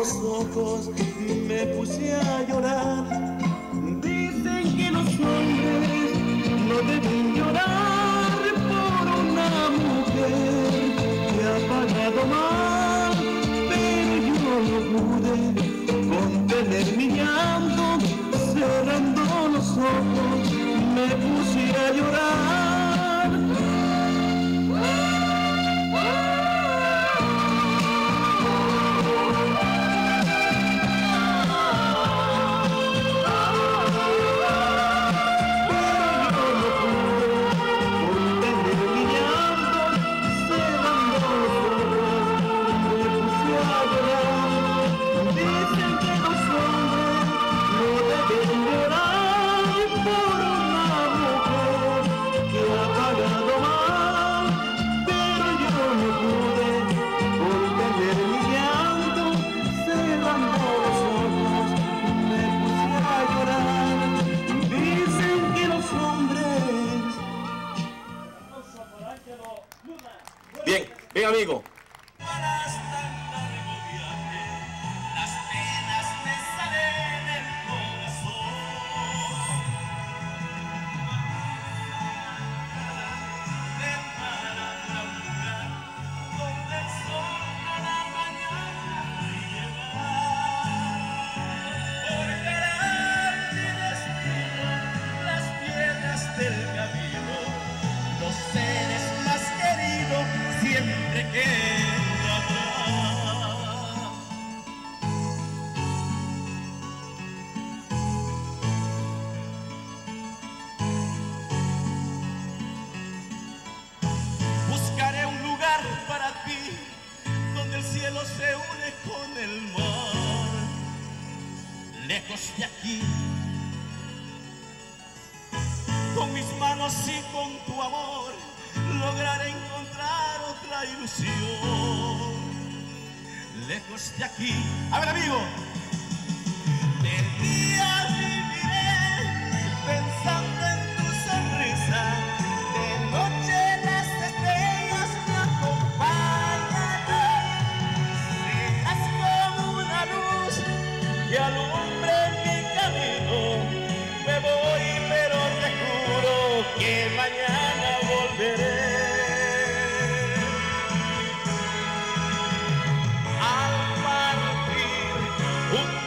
los ojos me puse a llorar. Dicen que los hombres no deben llorar por una mujer que ha pagado mal, pero yo no pude contener mi llanto. Cerrando los ojos me puse a llorar. Bien, bien amigo. Buscaré un lugar para ti donde el cielo se une con el mar. Lejos de aquí, con mis manos y con tu amor, lograré encontrar otra ilusión. Lejos de aquí, a ver amigo, de día viviré pensando en tu sonrisa, de noche las estrellas me acompañarán. Serás como una luz que alumbre mi camino. Me voy pero te juro que mañana volveré. Al partir un